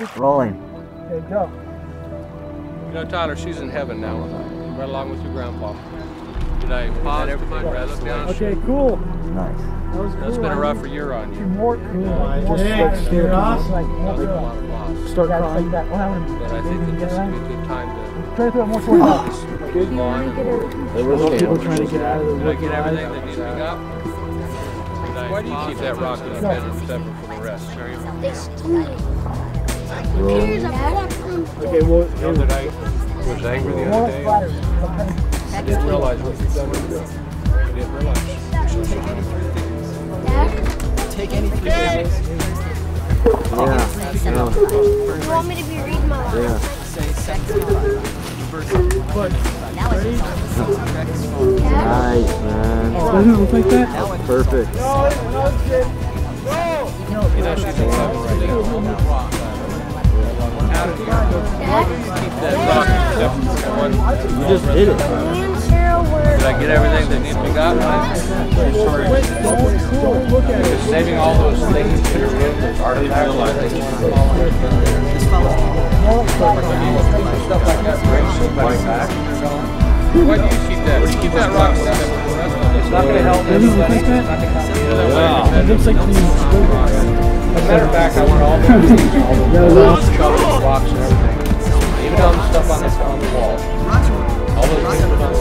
Rolling. Okay, go. You know, Tyler, she's in heaven now, right along with your grandpa. Did I pause everything? Did I look down? Okay, cool. Nice. That was cool. It's been a rougher year on you. More Steer off. Start crying. Like that. But I think that this would be a good time to Try to throw it more towards us. move on. There was people trying to get out of the Did I get everything that needs to be got? Why do you keep that rock in the bed separate from the rest? Okay, well, You know that I was angry the other day. I didn't realize what you've done. I didn't realize. Take any three days. yeah. You want me to be reading my line? Yeah. Say second. Nice, man. Doesn't it look like that? That's perfect. You know, she's in heaven right now. How did you keep that rock separate from one? You just did it. Me and Cheryl were. Did I get everything that needs to be got? Because saving all those things in your room that's artifacts, stuff like that brings somebody back. Why do you keep that? Keep that rock separate from the rest of it. It's not going to help Doesn't it look like that? It looks like these. As a matter of fact, I want all the chocolate box and everything. Even on the stuff on the wall. All those pictures on the